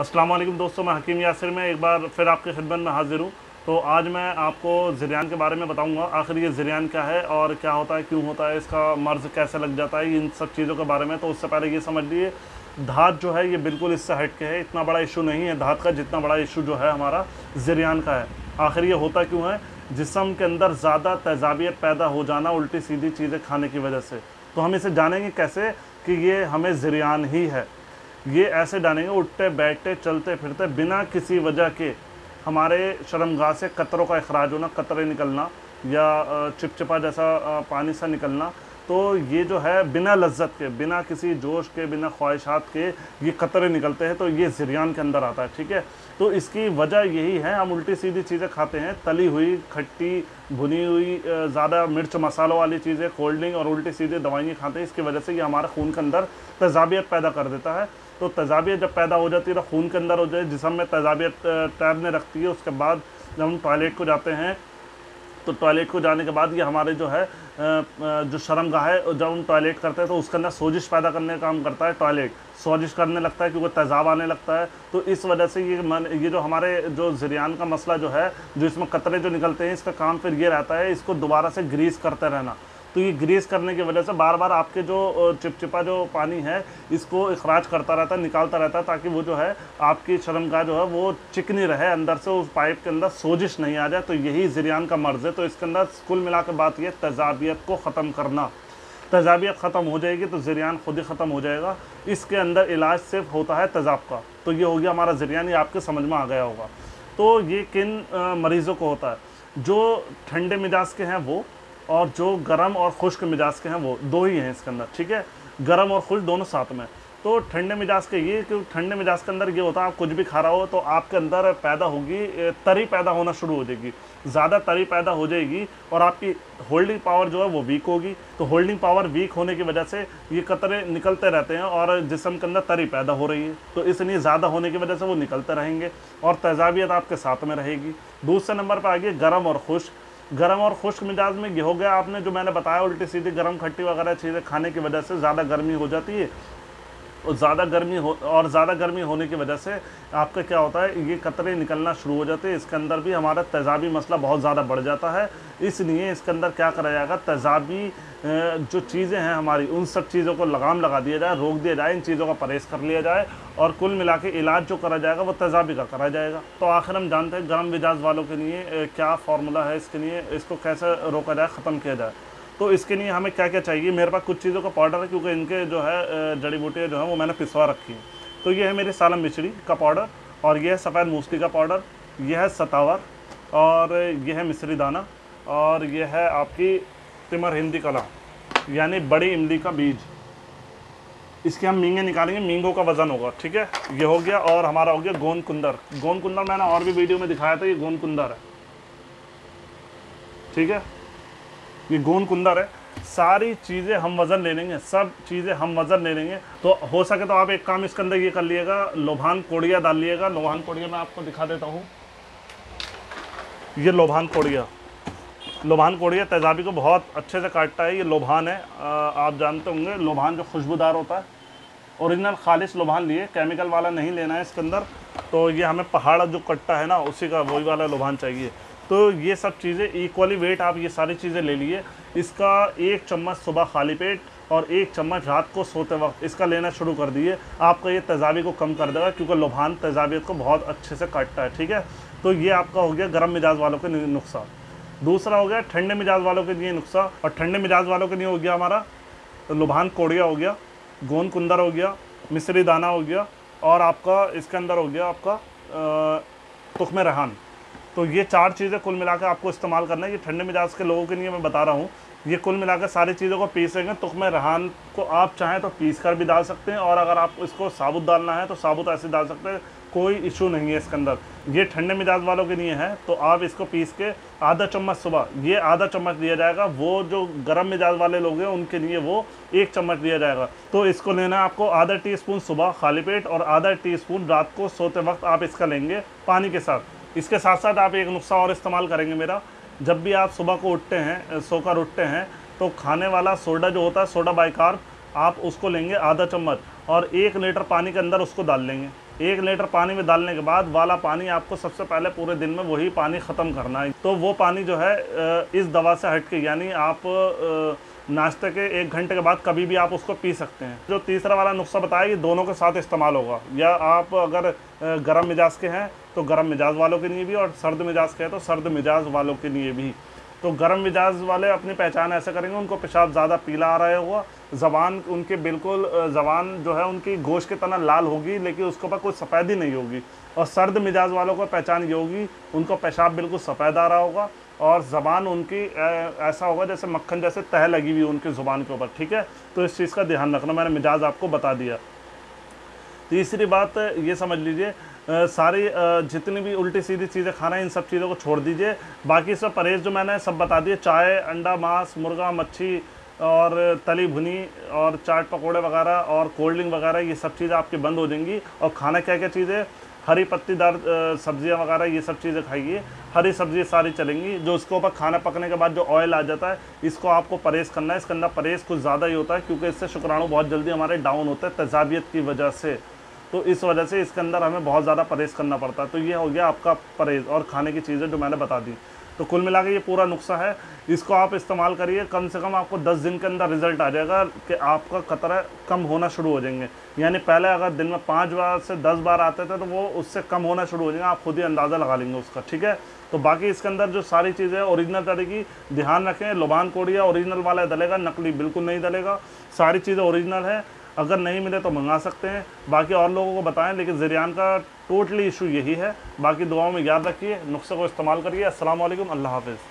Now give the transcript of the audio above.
अस्सलाम वालेकुम दोस्तों, मैं हकीम यासिर में एक बार फिर आपके खिदमत में हाजिर हूँ। तो आज मैं आपको ज़रियान के बारे में बताऊंगा। आखिर ये ज़रियान क्या है और क्या होता है, क्यों होता है, इसका मर्ज़ कैसे लग जाता है, इन सब चीज़ों के बारे में। तो उससे पहले ये समझ लीजिए, धात जो है ये बिल्कुल इससे हट के है। इतना बड़ा इशू नहीं है धात का जितना बड़ा इशू जो है हमारा ज़रियान का है। आखिर ये होता क्यों है? जिस्म के अंदर ज़्यादा तेज़ाबियत पैदा हो जाना उल्टी सीधी चीज़ें खाने की वजह से। तो हम इसे जानेंगे कैसे कि ये हमें ज़रियान ही है। ये ऐसे डालेंगे, उठते बैठते चलते फिरते बिना किसी वजह के हमारे शर्मगाह से कतरों का इखराज होना, कतरे निकलना या चिपचिपा जैसा पानी सा निकलना। तो ये जो है बिना लज्जत के, बिना किसी जोश के, बिना ख्वाहिशात के ये कतरे निकलते हैं। तो ये ज़रियान के अंदर आता है, ठीक है। तो इसकी वजह यही है, हम उल्टी सीधी चीज़ें खाते हैं, तली हुई, खट्टी, भुनी हुई, ज़्यादा मिर्च मसालों वाली चीज़ें, कोल्ड ड्रिंक और उल्टी सीधी दवाइयाँ खाते हैं। इसकी वजह से ये हमारे खून के अंदर तेज़ाबियत पैदा कर देता है। तो तेज़ाबियत जब पैदा हो जाती है तो खून के अंदर हो जाए, जिस्म में तेज़ाबियत तैरने रखती है। उसके बाद जब हम टॉयलेट को जाते हैं तो टॉयलेट को जाने के बाद ये हमारे जो है जो शर्मगाह है, जब हम टॉयलेट करते हैं तो उसके अंदर सोजिश पैदा करने का काम करता है। टॉयलेट सोजिश करने लगता है क्योंकि तेज़ाब आने लगता है। तो इस वजह से ये जो हमारे जो ज़रियान का मसला जो है, जो इसमें कतरे जो निकलते हैं, इसका काम फिर ये रहता है इसको दोबारा से ग्रीस करते रहना। तो ये ग्रीस करने की वजह से बार बार आपके जो चिपचिपा जो पानी है इसको इखराज करता रहता है, निकालता रहता है, ताकि वो जो है आपकी शर्मगाह जो है वो चिकनी रहे, अंदर से उस पाइप के अंदर सोजिश नहीं आ जाए। तो यही ज़रियान का मर्ज़ है। तो इसके अंदर कुल मिला के बात ये तेज़ाबियत को ख़त्म करना। तेज़ाबियत ख़त्म हो जाएगी तो ज़रियान खुद ही ख़त्म हो जाएगा। इसके अंदर इलाज सिर्फ होता है तेज़ाब का। तो ये हो गया हमारा ज़रियान, ये आपके समझ में आ गया होगा। तो ये किन मरीज़ों को होता है? जो ठंडे मिजाज के हैं वो, और जो गर्म और खुश्क मिजाज के हैं वो, दो ही हैं इसके अंदर, ठीक है। गर्म और खुश्क दोनों साथ में। तो ठंडे मिजाज के ये कि ठंडे मिजाज के अंदर ये होता है, आप कुछ भी खा रहा हो तो आपके अंदर पैदा होगी, तरी पैदा होना शुरू हो जाएगी, ज़्यादा तरी पैदा हो जाएगी और आपकी होल्डिंग पावर जो है वो वीक होगी। तो होल्डिंग पावर वीक होने की वजह से ये कतरे निकलते रहते हैं और जिस्म के अंदर तरी पैदा हो रही है, तो इसलिए ज़्यादा होने की वजह से वो निकलते रहेंगे और तेज़ाबियत आपके साथ में रहेगी। दूसरे नंबर पर आ गई गर्म और खुश्क। गर्म और खुश्क मिजाज में ये हो गया, आपने जो मैंने बताया उल्टी सीधी गर्म खट्टी वगैरह चीज़ें खाने की वजह से ज़्यादा गर्मी हो जाती है। और ज़्यादा गर्मी होने की वजह से आपका क्या होता है, ये कतरे निकलना शुरू हो जाते हैं। इसके अंदर भी हमारा तेज़ाबी मसला बहुत ज़्यादा बढ़ जाता है। इसलिए इसके अंदर क्या करा जाएगा, तेज़ाबी जो चीज़ें हैं हमारी, उन सब चीज़ों को लगाम लगा दिया जाए, रोक दिया जाए, इन चीज़ों का परहेज़ कर लिया जाए और कुल मिला के इलाज जो करा जाएगा वो तेज़ाबी का करा जाएगा। तो आखिर हम जानते हैं गर्म मिजाज वालों के लिए क्या फ़ॉर्मूला है, इसके लिए इसको कैसे रोका जाए, ख़त्म किया जाए। तो इसके लिए हमें क्या क्या चाहिए? मेरे पास कुछ चीज़ों का पाउडर है, क्योंकि इनके जो है जड़ी बूटियाँ जो हैं वो मैंने पिसवा रखी हैं। तो ये है मेरी सालम मिश्री का पाउडर, और ये है सफ़ेद मूसली का पाउडर, ये है सतावर, और ये है मिश्री दाना, और ये है आपकी तिमर हिंदी कला यानी बड़ी इमली का बीज। इसके हम मींगे निकालेंगे, मींगों का वज़न होगा, ठीक है। ये हो गया। और हमारा हो गया गोंद कुंदर। गोंद कुंदर मैंने और भी वीडियो में दिखाया था, ये गोंद कुंदर है, ठीक है। ये गोंद कुंदर है। सारी चीज़ें हम वज़न ले लेंगे, सब चीज़ें हम वज़न ले लेंगे। तो हो सके तो आप एक काम इसके अंदर ये कर लिएगा, लोभान कोड़िया डाल लिएगा। लोभान कोड़िया मैं आपको दिखा देता हूँ। ये लोभान कोड़िया, लोभान कोड़िया तेज़ाबी को बहुत अच्छे से काटता है। ये लोभान है, आप जानते होंगे लोभान जो खुशबूदार होता है। ओरिजिनल खालिश लोभान लिए, केमिकल वाला नहीं लेना है इसके अंदर। तो ये हमें पहाड़ जो कट्टा है ना, उसी का वही वाला लोभान चाहिए। तो ये सब चीज़ें इक्वली वेट आप ये सारी चीज़ें ले लिए। इसका 1 चम्मच सुबह खाली पेट और 1 चम्मच रात को सोते वक्त इसका लेना शुरू कर दिए। आपका ये तेज़ाबी को कम कर देगा, क्योंकि लोभान तेज़ाबियत को बहुत अच्छे से काटता है, ठीक है। तो ये आपका हो गया गर्म मिजाज वालों के नुस्खा। दूसरा हो गया ठंडे मिजाज वालों के लिए नुस्खा, और ठंडे मिजाज वालों के लिए हो गया हमारा लोभान कोड़िया हो गया, गोंद कुंदर हो गया, मिश्री दाना हो गया, और आपका इसके अंदर हो गया आपका तुख्म रेहान। तो ये 4 चीज़ें कुल मिलाकर आपको इस्तेमाल करना है। ये ठंडे मिजाज के लोगों के लिए मैं बता रहा हूँ। ये कुल मिलाकर सारी चीज़ों को पीसेंगे। तुख्म रेहान को आप चाहें तो पीस कर भी डाल सकते हैं, और अगर आप इसको साबुत डालना है तो साबुत ऐसे डाल सकते हैं, कोई इशू नहीं है इसके अंदर। ये ठंडे मिजाज वालों के लिए है, तो आप इसको पीस के आधा चम्मच सुबह, ये आधा चम्मच दिया जाएगा। वो जो गर्म मिजाज वाले लोग हैं उनके लिए वो 1 चम्मच दिया जाएगा। तो इसको लेना है आपको आधा टीस्पून सुबह खाली पेट और आधा टीस्पून रात को सोते वक्त आप इसका लेंगे पानी के साथ। इसके साथ साथ आप एक नुस्खा और इस्तेमाल करेंगे मेरा। जब भी आप सुबह को उठते हैं, सोकर उठते हैं, तो खाने वाला सोडा जो होता है, सोडा बाइकार्ब, आप उसको लेंगे आधा चम्मच और 1 लीटर पानी के अंदर उसको डाल लेंगे। 1 लीटर पानी में डालने के बाद वाला पानी आपको सबसे पहले पूरे दिन में वही पानी ख़त्म करना है। तो वो पानी जो है इस दवा से हट के, यानी आप नाश्ते के 1 घंटे के बाद कभी भी आप उसको पी सकते हैं। जो तीसरा वाला नुस्खा बताया ये दोनों के साथ इस्तेमाल होगा, या आप अगर गर्म मिजाज के हैं तो गर्म मिजाज वालों के लिए भी, और सर्द मिजाज के हैं तो सर्द मिजाज वालों के लिए भी। तो गर्म मिजाज वाले अपनी पहचान ऐसे करेंगे, उनको पेशाब ज़्यादा पीला आ रहा होगा, ज़बान उनके बिल्कुल ज़बान जो है उनकी गोश्त की तरह लाल होगी, लेकिन उसके ऊपर कोई सफ़ेदी नहीं होगी। और सर्द मिजाज वालों को पहचान ये होगी, उनको पेशाब बिल्कुल सफ़ेद आ रहा होगा और ज़बान उनकी ऐसा होगा जैसे मक्खन जैसे तह लगी हुई उनकी ज़ुबान के ऊपर, ठीक है। तो इस चीज़ का ध्यान रखना, मैंने मिजाज आपको बता दिया। तीसरी बात ये समझ लीजिए, सारी जितनी भी उल्टी सीधी चीज़ें खाना है इन सब चीज़ों को छोड़ दीजिए। बाकी सब परहेज़ जो मैंने सब बता दिए, चाय, अंडा, मांस, मुर्गा, मच्छी और तली भुनी और चाट पकोड़े वगैरह और कोल्ड ड्रिंक वगैरह, ये सब चीज़ें आपकी बंद हो जाएंगी। और खाना क्या क्या चीज़ें, हरी पत्तीदार सब्जियां वगैरह, ये सब चीज़ें खाइए। हरी सब्जी सारी चलेंगी। जो उसके ऊपर खाना पकने के बाद जो ऑयल आ जाता है, इसको आपको परहेज़ करना है। इसके अंदर परहेज़ कुछ ज़्यादा ही होता है, क्योंकि इससे शुक्राणु बहुत जल्दी हमारे डाउन होते हैं तेज़ाबियत की वजह से। तो इस वजह से इसके अंदर हमें बहुत ज़्यादा परहेज़ करना पड़ता है। तो ये हो गया आपका परहेज़ और खाने की चीज़ें जो मैंने बता दी। तो कुल मिला के ये पूरा नुस्खा है, इसको आप इस्तेमाल करिए। कम से कम आपको 10 दिन के अंदर रिज़ल्ट आ जाएगा कि आपका खतरा कम होना शुरू हो जाएंगे। यानी पहले अगर दिन में 5 बार से 10 बार आते थे तो वो उससे कम होना शुरू हो जाएंगे, आप खुद ही अंदाज़ा लगा लेंगे उसका, ठीक है। तो बाकी इसके अंदर जो सारी चीज़ें ओरिजिनल तरह की, ध्यान रखें, लुबान कोडिया ओरिजिनल वाला डलेगा, नकली बिल्कुल नहीं डलेगा। सारी चीज़ें ओरिजिनल है, अगर नहीं मिले तो मंगा सकते हैं। बाकी और लोगों को बताएं, लेकिन ज़रियान का टोटली इशू यही है। बाकी दुआओं में याद रखिए, नुस्खे को इस्तेमाल करिए। अस्सलाम वालेकुम, अल्लाह हाफ़िज़।